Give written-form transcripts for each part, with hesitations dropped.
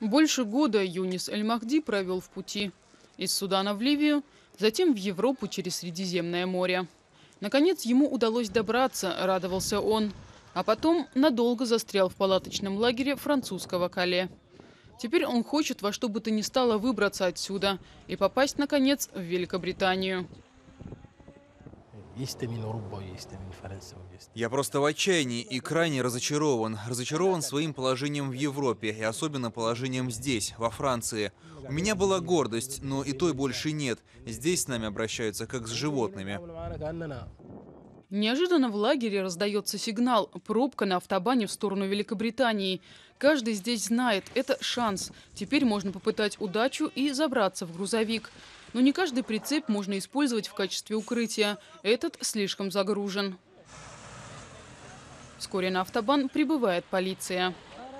Больше года Юнис Эль-Махди провел в пути. Из Судана в Ливию, затем в Европу через Средиземное море. Наконец ему удалось добраться, радовался он. А потом надолго застрял в палаточном лагере французского Кале. Теперь он хочет во что бы то ни стало выбраться отсюда и попасть, наконец, в Великобританию. Я просто в отчаянии и крайне разочарован. Разочарован своим положением в Европе и особенно положением здесь, во Франции. У меня была гордость, но и той больше нет. Здесь с нами обращаются как с животными. Неожиданно в лагере раздается сигнал. Пробка на автобане в сторону Великобритании. Каждый здесь знает, это шанс. Теперь можно попытать удачу и забраться в грузовик. Но не каждый прицеп можно использовать в качестве укрытия. Этот слишком загружен. Вскоре на автобан прибывает полиция.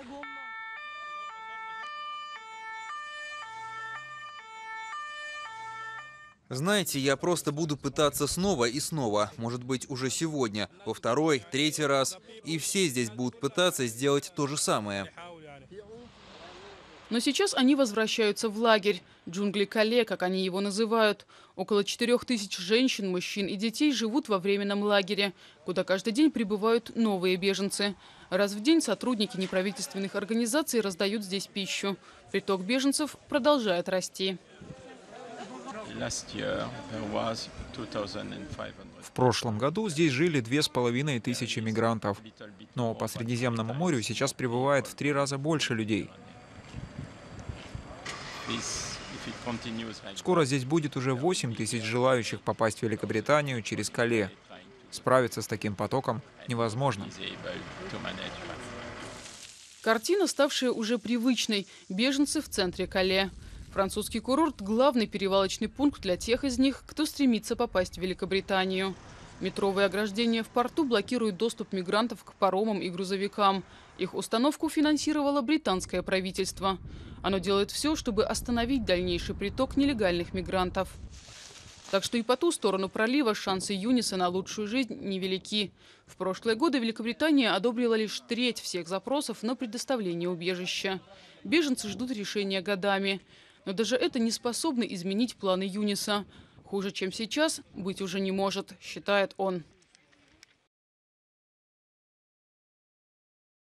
Знаете, я просто буду пытаться снова и снова, может быть, уже сегодня, во второй, третий раз. И все здесь будут пытаться сделать то же самое. Но сейчас они возвращаются в лагерь. Джунгли Кале, как они его называют. Около 4000 женщин, мужчин и детей живут во временном лагере, куда каждый день прибывают новые беженцы. Раз в день сотрудники неправительственных организаций раздают здесь пищу. Приток беженцев продолжает расти. В прошлом году здесь жили 2500 мигрантов, но по Средиземному морю сейчас прибывает в 3 раза больше людей. Скоро здесь будет уже 8000 желающих попасть в Великобританию через Кале. Справиться с таким потоком невозможно. Картина, ставшая уже привычной. Беженцы в центре Кале. Французский курорт – главный перевалочный пункт для тех из них, кто стремится попасть в Великобританию. Метровые ограждения в порту блокируют доступ мигрантов к паромам и грузовикам. Их установку финансировало британское правительство. Оно делает все, чтобы остановить дальнейший приток нелегальных мигрантов. Так что и по ту сторону пролива шансы Юниса на лучшую жизнь невелики. В прошлые годы Великобритания одобрила лишь треть всех запросов на предоставление убежища. Беженцы ждут решения годами. Но даже это не способно изменить планы Юниса. Хуже, чем сейчас, быть уже не может, считает он.